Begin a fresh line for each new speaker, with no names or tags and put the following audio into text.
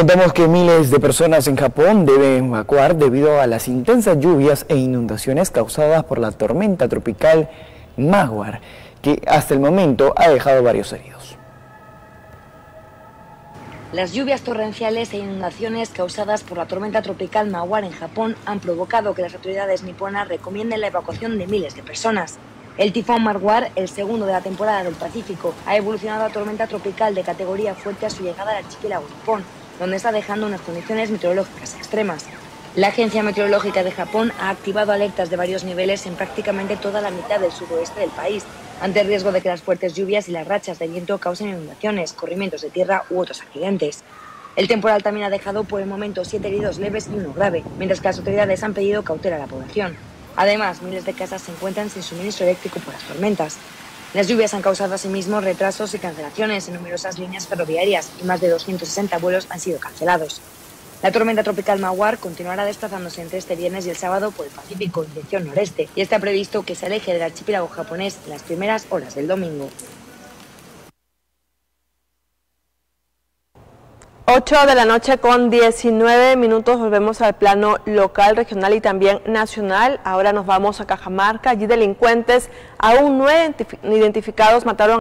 Contamos que miles de personas en Japón deben evacuar debido a las intensas lluvias e inundaciones causadas por la tormenta tropical Mawar, que hasta el momento ha dejado varios heridos.
Las lluvias torrenciales e inundaciones causadas por la tormenta tropical Mawar en Japón han provocado que las autoridades niponas recomienden la evacuación de miles de personas. El tifón Mawar, el segundo de la temporada del Pacífico, ha evolucionado a tormenta tropical de categoría fuerte a su llegada al archipiélago nipón, donde está dejando unas condiciones meteorológicas extremas. La Agencia Meteorológica de Japón ha activado alertas de varios niveles en prácticamente toda la mitad del suroeste del país, ante el riesgo de que las fuertes lluvias y las rachas de viento causen inundaciones, corrimientos de tierra u otros accidentes. El temporal también ha dejado por el momento 7 heridos leves y 1 grave, mientras que las autoridades han pedido cautela a la población. Además, miles de casas se encuentran sin suministro eléctrico por las tormentas. Las lluvias han causado asimismo retrasos y cancelaciones en numerosas líneas ferroviarias y más de 260 vuelos han sido cancelados. La tormenta tropical Mawar continuará desplazándose entre este viernes y el sábado por el Pacífico en dirección noreste y está previsto que se aleje del archipiélago japonés en las primeras horas del domingo.
8 de la noche con 19 minutos, volvemos al plano local, regional y también nacional. Ahora nos vamos a Cajamarca. Allí delincuentes aún no identificados mataron